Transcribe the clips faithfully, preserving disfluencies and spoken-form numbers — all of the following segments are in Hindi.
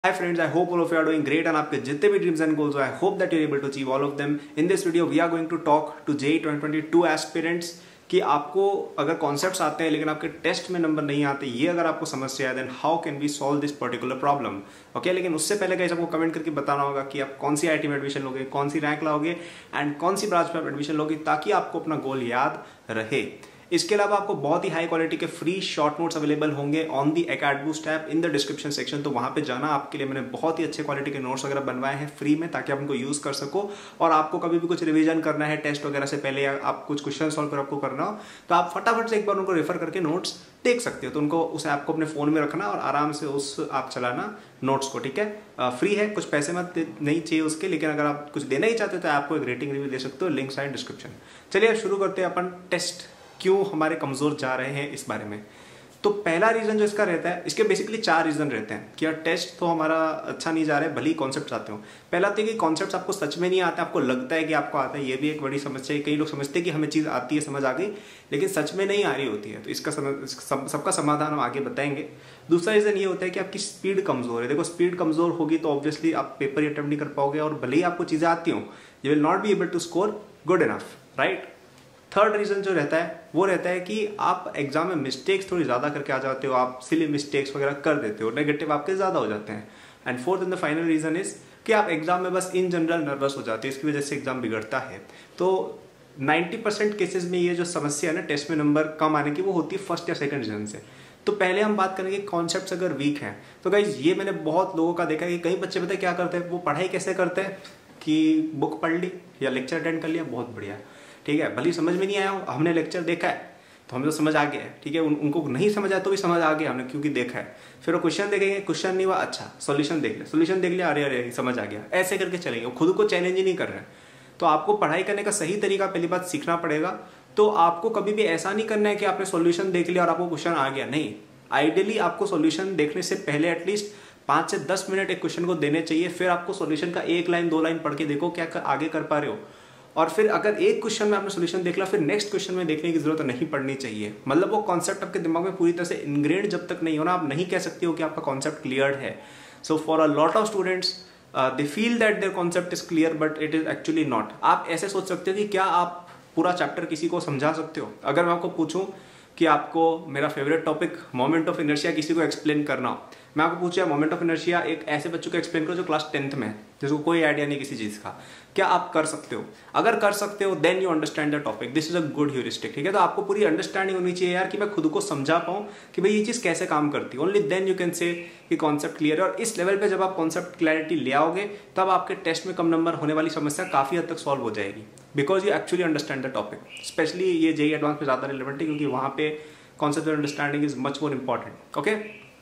Hi friends, I hope all of you are doing great and आपके जितने भी dreams and goals, I hope that you're able to achieve all of them. In this video, we are going to talk to J E E twenty twenty-two aspirants कि आपको अगर कॉन्सेप्ट्स आते हैं लेकिन आपके टेस्ट में नंबर नहीं आते, ये अगर आपको समस्या है, then how can we solve this particular problem. Okay, लेकिन उससे पहले गाइस आपको कमेंट करके बताना होगा कि आप कौन सी आईटी में एडमिशन लोगे, कौन सी रैंक लाओगे एंड कौन सी ब्रांच में आप एडमिशन लोगे, ताकि आपको अपना गोल याद रहे. इसके अलावा आपको बहुत ही हाई क्वालिटी के फ्री शॉर्ट नोट्स अवेलेबल होंगे on the AcadBoost app in the description section. तो वहां पे जाना, आपके लिए मैंने बहुत ही अच्छे क्वालिटी के नोट्स वगैरह बनवाए हैं फ्री में, ताकि आप उनको यूज कर सको. और आपको कभी भी कुछ रिवीजन करना है टेस्ट वगैरह से पहले, या आप कुछ क्वेश्चन सॉल्व कर आपको करना हो, तो आप फटाफट से एक बार उनको रेफर करके नोट्स देख सकते हो. तो उनको उस ऐप को अपने फोन में रखना और आराम से उस आप चलाना नोट्स को. ठीक है, फ्री है, कुछ पैसे मत नहीं चाहिए उसके, लेकिन अगर आप कुछ देना ही चाहते हो तो आपको एक रेटिंग रिव्यू दे सकते हो. Link side description. चलिए अब शुरू करते हैं अपन टेस्ट क्यों हमारे कमजोर जा रहे हैं इस बारे में. तो पहला रीजन जो इसका रहता है, इसके बेसिकली चार रीजन रहते हैं कि यार टेस्ट तो हमारा अच्छा नहीं जा रहा है, भले ही कॉन्सेप्ट आते हो. पहला तो कि कॉन्सेप्ट आपको सच में नहीं आता, आपको लगता है कि आपको आता है, ये भी एक बड़ी समस्या है. कई लोग समझते हैं कि हमें चीज़ आती है, समझ आ गई, लेकिन सच में नहीं आ रही होती है. तो इसका सब, सबका समाधान हम आगे बताएंगे. दूसरा रीजन ये होता है कि आपकी स्पीड कमजोर है. देखो, स्पीड कमजोर होगी तो ऑब्वियसली आप पेपर अटेम्प्ट नहीं कर पाओगे, और भले ही आपको चीज़ें आती हो, you will not be able to score good enough, right. Third reason जो रहता है वो रहता है कि आप एग्जाम में मिस्टेक्स थोड़ी ज़्यादा करके आ जाते हो, आप सिली मिस्टेक्स वगैरह कर देते हो, नेगेटिव आपके ज़्यादा हो जाते हैं. And fourth and the final reason is कि आप एग्जाम में बस इन जनरल नर्वस हो जाते हो, इसकी वजह से एग्जाम बिगड़ता है. तो नाइन्टी परसेंट केसेज में ये जो समस्या है ना टेस्ट में नंबर कम आने की, वो होती है फर्स्ट या सेकंड रीजन से. तो पहले हम बात करेंगे कॉन्सेप्ट्स अगर वीक हैं. तो गाइज ये मैंने बहुत लोगों का देखा है कि कई बच्चे पता है क्या करते हैं, वो पढ़ाई कैसे करते हैं कि बुक पढ़ ली या लेक्चर अटेंड कर लिया, बहुत बढ़िया, ठीक है, भले समझ में नहीं आया, हमने लेक्चर देखा है तो हमें तो समझ आ गया है. ठीक है, उन, उनको नहीं समझ आया तो भी समझ आ गया हमने, क्योंकि देखा है. फिर वो क्वेश्चन देखेंगे, क्वेश्चन नहीं हुआ, अच्छा सॉल्यूशन देख लिया, सॉल्यूशन देख लिया, अरे अरे समझ आ गया, ऐसे करके चलेंगे. खुद को चैलेंज ही नहीं कर रहे हैं. तो आपको पढ़ाई करने का सही तरीका पहली बात सीखना पड़ेगा. तो आपको कभी भी ऐसा नहीं करना है कि आपने सॉल्यूशन देख लिया और आपको क्वेश्चन आ गया. नहीं, आइडियली आपको सॉल्यूशन देखने से पहले एटलीस्ट पाँच से दस मिनट एक क्वेश्चन को देने चाहिए. फिर आपको सॉल्यूशन का एक लाइन दो लाइन पढ़ के देखो क्या आगे कर पा रहे हो. और फिर अगर एक क्वेश्चन में आपने सॉल्यूशन देख लिया, फिर नेक्स्ट क्वेश्चन में देखने की जरूरत नहीं पड़नी चाहिए. मतलब वो कॉन्सेप्ट आपके दिमाग में पूरी तरह से इनग्रेड जब तक नहीं हो ना, आप नहीं कह सकते हो कि आपका कॉन्सेप्ट क्लियर है. So for a lot of students they feel that their concept is clear, but it is actually not. आप ऐसे सोच सकते हो कि क्या आप पूरा चैप्टर किसी को समझा सकते हो. अगर मैं आपको पूछूं कि आपको मेरा favourite topic moment of inertia किसी को एक्सप्लेन करना हो, मैं आपको पूछा मोमेंट ऑफ इनर्शिया एक ऐसे बच्चों को एक्सप्लेन करो जो क्लास टेंथ में है, जिसको कोई आइडिया नहीं किसी चीज का, क्या आप कर सकते हो? अगर कर सकते हो then you understand the topic. This is a good heuristic. ठीक है, तो आपको पूरी अंडरस्टैंडिंग होनी चाहिए यार कि मैं खुद को समझा पाऊं कि भाई ये चीज कैसे काम करती है. Only then you can say कि कॉन्सेप्ट क्लियर है. और इस लेवल पे जब आप कॉन्सेप्ट क्लैरिटी ले आओगे, तब आपके टेस्ट में कम नंबर होने वाली समस्या काफी हद तक सॉल्व हो जाएगी, because you actually understand the topic. Specially ये जेईई एडवांस में ज्यादा रिलेवेंट है, क्योंकि वहां पे concept understanding is much more important. Okay,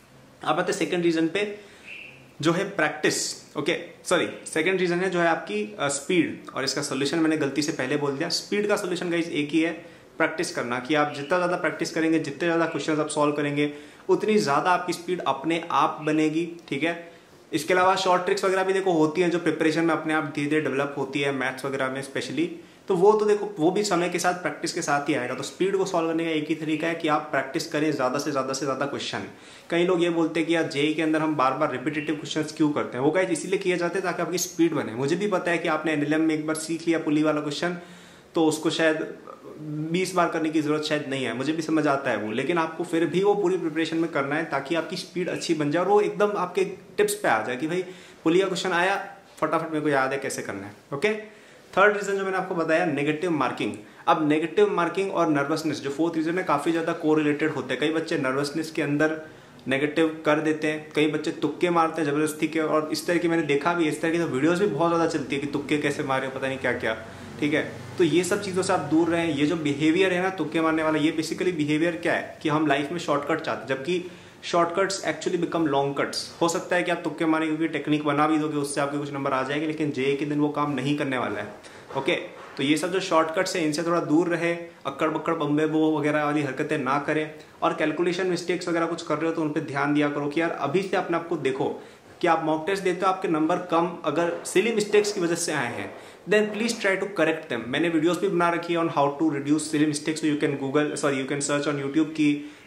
अब आते सेकंड रीजन पे जो है practice. Okay sorry, second reason है जो है आपकी स्पीड. uh, और इसका सोल्यूशन मैंने गलती से पहले बोल दिया. स्पीड का सोल्यूशन गाइस एक ही है, प्रैक्टिस करना. कि आप जितना ज्यादा प्रैक्टिस करेंगे, जितने ज्यादा क्वेश्चन आप सॉल्व करेंगे, उतनी ज्यादा आपकी स्पीड अपने आप बनेगी. ठीक है, इसके अलावा शॉर्ट ट्रिक्स वगैरह भी देखो होती हैं जो प्रिपरेशन में अपने आप धीरे धीरे डेवलप होती है, मैथ्स वगैरह में स्पेशली. तो वो तो देखो वो भी समय के साथ प्रैक्टिस के साथ ही आएगा. तो स्पीड को सॉल्व करने का एक ही तरीका है कि आप प्रैक्टिस करें ज्यादा से ज्यादा से ज्यादा क्वेश्चन. कई लोग ये बोलते हैं कि यार जेईई के अंदर हम बार बार रिपीटेटिव क्वेश्चंस क्यों करते हैं. वो गाइस इसीलिए किए जाते हैं ताकि आपकी स्पीड बने. मुझे भी पता है कि आपने एनएलएम में एक बार सीख लिया पुली वाला क्वेश्चन, तो उसको शायद बीस बार करने की जरूरत शायद नहीं है, मुझे भी समझ आता है वो. लेकिन आपको फिर भी वो पूरी प्रिपरेशन में करना है ताकि आपकी स्पीड अच्छी बन जाए और वो एकदम आपके टिप्स पे आ जाए कि भाई पुली का क्वेश्चन आया, फटाफट मेरे को याद है कैसे करना है. ओके, थर्ड रीजन जो मैंने आपको बताया, नेगेटिव मार्किंग. अब नेगेटिव मार्किंग और नर्वसनेस जो फोर्थ रीजन है, काफी ज्यादा कोरिलेटेड होते हैं. कई बच्चे नर्वसनेस के अंदर नेगेटिव कर देते हैं, कई बच्चे तुक्के मारते हैं जबरदस्ती के, और इस तरह की मैंने देखा भी, इस तरह की तो वीडियोस भी बहुत ज्यादा चलती है कि तुक्के कैसे मारे, पता नहीं क्या क्या. ठीक है, तो ये सब चीजों से आप दूर रहें. ये जो बिहेवियर है ना तुक्के मारने वाला, ये बेसिकली बिहेवियर क्या है कि हम लाइफ में शॉर्टकट चाहते हैं, जबकि shortcuts actually become long cuts. हो सकता है कि आप तुक्के मारेंगे क्योंकि टेक्निक बना भी दोगे, उससे आपके कुछ नंबर आ जाएंगे, लेकिन जेईई के दिन वो काम नहीं करने वाला है. ओके, तो ये सब जो शॉर्टकट्स है इनसे थोड़ा दूर रहे, अक्कड़ बक्कड़ बम्बे बो वगैरह वाली हरकतें ना करें. और कैलकुलेशन मिस्टेक्स वगैरह कुछ कर रहे हो तो उन पर ध्यान दिया करो कि यार अभी से अपने आपको देखो कि आप मॉक टेस्ट देते हो, आपके नंबर कम अगर सिली मिस्टेक्स की वजह से आए हैं, then please try to correct them. मैंने वीडियोस भी बना रखी है on how to reduce silly mistakes. You can Google sorry you can search on YouTube की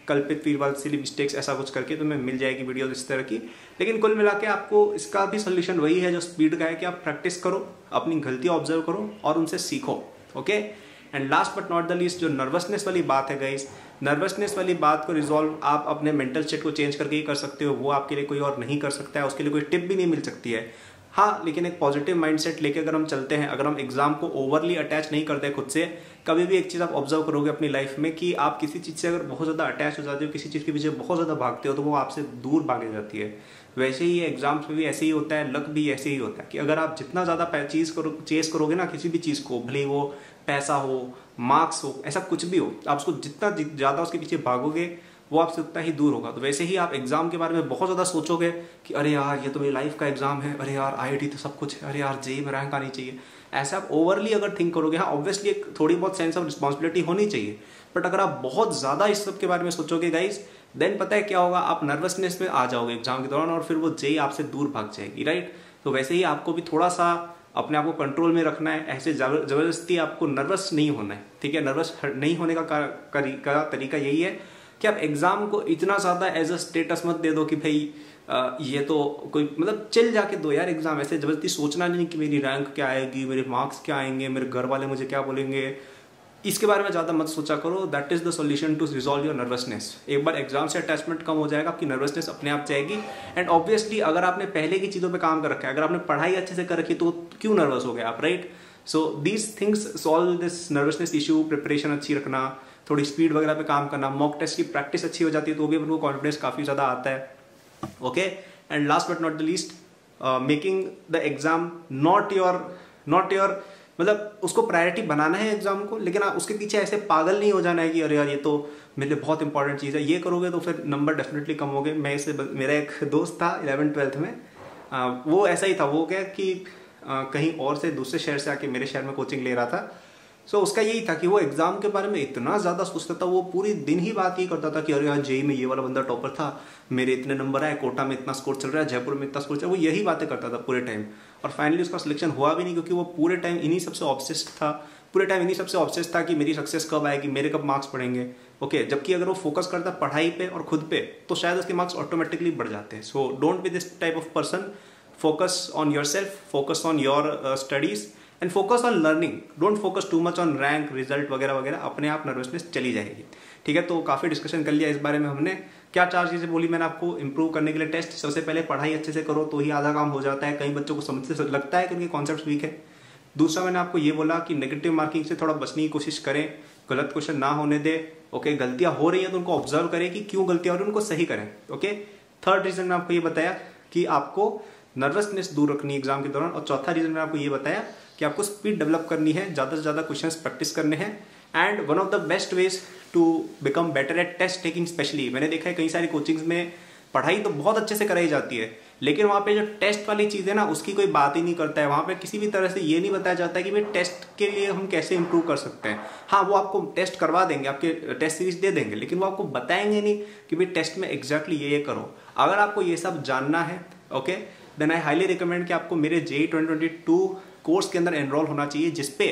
कल्पित वीरवाल सिली मिस्टेक्स ऐसा कुछ करके तुम्हें मिल जाएगी वीडियो इस तरह की। लेकिन कुल मिला के आपको इसका भी सोल्यूशन वही है जो स्पीड का है कि आप प्रैक्टिस करो, अपनी गलतियां ऑब्जर्व करो और उनसे सीखो। Okay, and last but not the least जो नर्वसनेस वाली बात है गाइस, नर्वसनेस वाली बात को रिजॉल्व आप अपने मेंटल स्टेट को चेंज करके ही कर सकते हो, वो आपके लिए कोई और नहीं कर सकता है, उसके लिए कोई टिप भी नहीं मिल सकती है। हाँ, लेकिन एक पॉजिटिव माइंडसेट लेके अगर हम चलते हैं, अगर हम एग्जाम को ओवरली अटैच नहीं करते खुद से, कभी भी एक चीज़ आप ऑब्जर्व करोगे अपनी लाइफ में कि आप किसी चीज़ से अगर बहुत ज़्यादा अटैच हो जाते हो, किसी चीज़ के पीछे बहुत ज़्यादा भागते हो, तो वो आपसे दूर भागे जाती है। वैसे ही एग्जाम्स में भी ऐसे ही होता है, लक भी ऐसे ही होता है कि अगर आप जितना ज़्यादा चीज़ करो चेस करोगे ना किसी भी चीज़ को, भले वो पैसा हो, मार्क्स हो, ऐसा कुछ भी हो, आप उसको जितना ज़्यादा उसके पीछे भागोगे वो आपसे उतना ही दूर होगा। तो वैसे ही आप एग्जाम के बारे में बहुत ज़्यादा सोचोगे कि अरे यार ये तो मेरी लाइफ का एग्जाम है, अरे यार आईआईटी तो सब कुछ है, अरे यार जेईई में रैंक आनी चाहिए, ऐसा आप ओवरली अगर थिंक करोगे, हाँ ऑब्वियसली एक थोड़ी बहुत सेंस ऑफ रिस्पॉन्सिबिलिटी होनी चाहिए, बट अगर आप बहुत ज़्यादा इस सब के बारे में सोचोगे गाइस, देन पता है क्या होगा, आप नर्वसनेस में आ जाओगे एग्जाम के दौरान और फिर वो जेईई आपसे दूर भाग जाएगी, राइट। तो वैसे ही आपको भी थोड़ा सा अपने आप को कंट्रोल में रखना है, ऐसे जबरदस्ती आपको नर्वस नहीं होना है, ठीक है। नर्वस नहीं होने का, का, का तरीका यही है कि आप एग्जाम को इतना ज़्यादा एज अ स्टेटस मत दे दो कि भाई आ, ये तो कोई मतलब चिल जाके दो यार एग्जाम, ऐसे जबरदस्ती सोचना नहीं कि मेरी रैंक क्या आएगी, मेरे मार्क्स क्या आएंगे, मेरे घर वाले मुझे क्या बोलेंगे, इसके बारे में ज़्यादा मत सोचा करो। That is the solution to resolve your nervousness. एक बार एग्जाम से अटैचमेंट कम हो जाएगा, आपकी नर्वसनेस अपने आप जाएगी। एंड ऑब्वियसली अगर आपने पहले की चीज़ों पे काम कर रखा है, अगर आपने पढ़ाई अच्छे से कर रखी तो क्यों नर्वस हो गए आप, right. So these things solve this nervousness issue. Preparation अच्छी रखना, थोड़ी स्पीड वगैरह पे काम करना, मॉक टेस्ट की प्रैक्टिस अच्छी हो जाती है तो भी उनको कॉन्फिडेंस काफ़ी ज़्यादा आता है। Okay, and last but not the least, making the exam not your not your मतलब उसको प्रायोरिटी बनाना है एग्जाम को, लेकिन आप उसके पीछे ऐसे पागल नहीं हो जाना है कि अरे यार ये तो मेरे लिए बहुत इंपॉर्टेंट चीज़ है। ये करोगे तो फिर नंबर डेफिनेटली कम हो गए। मैं इसे मेरा एक दोस्त था इलेवन ट्वेल्थ में, आ, वो ऐसा ही था। वो क्या कि आ, कहीं और से दूसरे शहर से आके मेरे शहर में कोचिंग ले रहा था। सो so, उसका यही था कि वो एग्जाम के बारे में इतना ज़्यादा सोचता था, वो पूरी दिन ही बात ही करता था कि अरे यार जेईई में ये वाला बंदा टॉपर था, मेरे इतने नंबर आए, कोटा में इतना स्कोर चल रहा है, जयपुर में इतना स्कोर चल रहा है, वो यही बातें करता था पूरे टाइम। और फाइनली उसका सिलेक्शन हुआ भी नहीं, क्योंकि वो पूरे टाइम इन्हीं सबसे ऑब्सेस्ड था पूरे टाइम इन्हीं सबसे ऑब्सेस्ड था कि मेरी सक्सेस कब आएगी, मेरे कब मार्क्स पड़ेंगे। ओके okay, जबकि अगर वो फोकस करता पढ़ाई पे और खुद पे तो शायद उसके मार्क्स ऑटोमेटिकली बढ़ जाते हैं। So don't be this type of person. Focus on yourself, focus on your studies and focus on learning. Don't focus too much on rank, result वगैरह वगैरह, अपने आप नर्वसनेस चली जाएगी। ठीक है, तो काफ़ी डिस्कशन कर लिया इस बारे में हमने। क्या चार चीज़ें बोली मैंने आपको इंप्रूव करने के लिए? टेस्ट, सबसे पहले पढ़ाई अच्छे से करो तो ही आधा काम हो जाता है। कई बच्चों को समझ से लगता है कि उनके कॉन्सेप्ट वीक है। दूसरा मैंने आपको ये बोला कि नेगेटिव मार्किंग से थोड़ा बचने की कोशिश करें, गलत क्वेश्चन ना होने दे। ओके, गलतियां हो रही हैं तो उनको ऑब्जर्व करें कि क्यों गलतियां हो रही है, उनको सही करें। ओके, थर्ड रीजन मैंने आपको ये बताया कि आपको नर्वसनेस दूर रखनी है एग्जाम के दौरान। और चौथा रीजन मैंने आपको ये बताया कि आपको स्पीड डेवलप करनी है, ज़्यादा से ज़्यादा क्वेश्चंस प्रैक्टिस करने हैं। And one of the best ways to become better at test taking specially, मैंने देखा है कई सारी कोचिंग्स में पढ़ाई तो बहुत अच्छे से कराई जाती है, लेकिन वहाँ पे जो टेस्ट वाली चीज़ है ना उसकी कोई बात ही नहीं करता है। वहाँ पे किसी भी तरह से ये नहीं बताया जाता है कि भाई टेस्ट के लिए हम कैसे इंप्रूव कर सकते हैं। हाँ, वो आपको टेस्ट करवा देंगे, आपके टेस्ट सीरीज दे देंगे, लेकिन वो आपको बताएंगे नहीं कि भाई टेस्ट में एग्जैक्टली ये ये करो। अगर आपको ये सब जानना है, okay, then I highly recommend कि आपको मेरे JEE twenty twenty two course के अंदर एनरोल होना चाहिए, जिसपे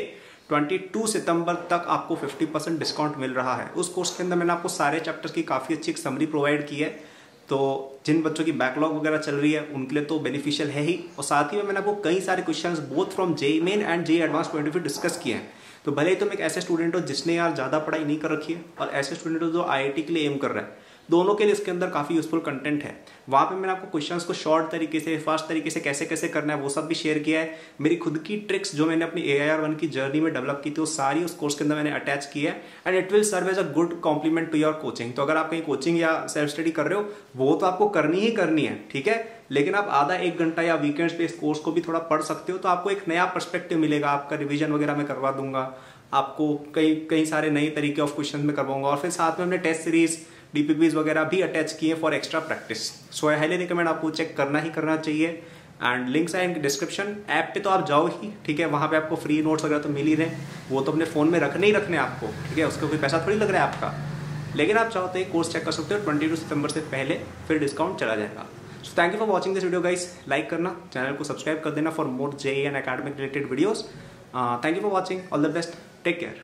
बाईस सितंबर तक आपको पचास परसेंट डिस्काउंट मिल रहा है। उस कोर्स के अंदर मैंने आपको सारे चैप्टर्स की काफ़ी अच्छी एक समरी प्रोवाइड की है, तो जिन बच्चों की बैकलॉग वगैरह चल रही है उनके लिए तो बेनिफिशियल है ही। और साथ ही में मैंने आपको कई सारे questions both from JEE main and JEE advance point of view discuss किए हैं। तो भले ही तुम एक ऐसे स्टूडेंट हो जिसने यार ज़्यादा पढ़ाई नहीं कर रखी है और ऐसे स्टूडेंट हो जो आईआईटी के लिए एम कर रहा है, दोनों के लिए इसके अंदर काफ़ी यूजफुल कंटेंट है। वहाँ पे मैंने आपको क्वेश्चंस को शॉर्ट तरीके से, फास्ट तरीके से कैसे कैसे करना है वो सब भी शेयर किया है। मेरी खुद की ट्रिक्स जो मैंने अपनी ए आई आर वन की जर्नी में डेवलप की थी वो सारी उस कोर्स के अंदर मैंने अटैच की है। And it will serve as a good complement to your coaching. तो अगर आप कहीं कोचिंग या सेल्फ स्टडी कर रहे हो वो तो आपको करनी ही करनी है, ठीक है, लेकिन आप आधा एक घंटा या वीकेंड्स पे इस कोर्स को भी थोड़ा पढ़ सकते हो, तो आपको एक नया पर्सपेक्टिव मिलेगा। आपका रिविजन वगैरह मैं करवा दूंगा, आपको कई कई सारे नए तरीके ऑफ क्वेश्चन में करवाऊंगा। और फिर साथ में हमने टेस्ट सीरीज, डीपीपीज वगैरह भी अटैच किए for extra practice. So I highly recommend, आपको चेक करना ही करना चाहिए। एंड लिंक्स आए डिस्क्रिप्शन। ऐप पे तो आप जाओ ही, ठीक है, वहाँ पे आपको फ्री नोट्स वगैरह तो मिल ही रहे, वो तो अपने फोन में रखने ही रखने आपको, ठीक है, उसका कोई पैसा थोड़ी लग रहा है आपका। लेकिन आप चाहो तो एक कोर्स चेक कर सकते हो बाईस सितंबर से पहले, फिर डिस्काउंट चला जाएगा। So thank you for watching this video guys. Like करना, चैनल को सब्सक्राइब कर देना for more JEE and academic related videos. Thank you for watching, all the best, take care.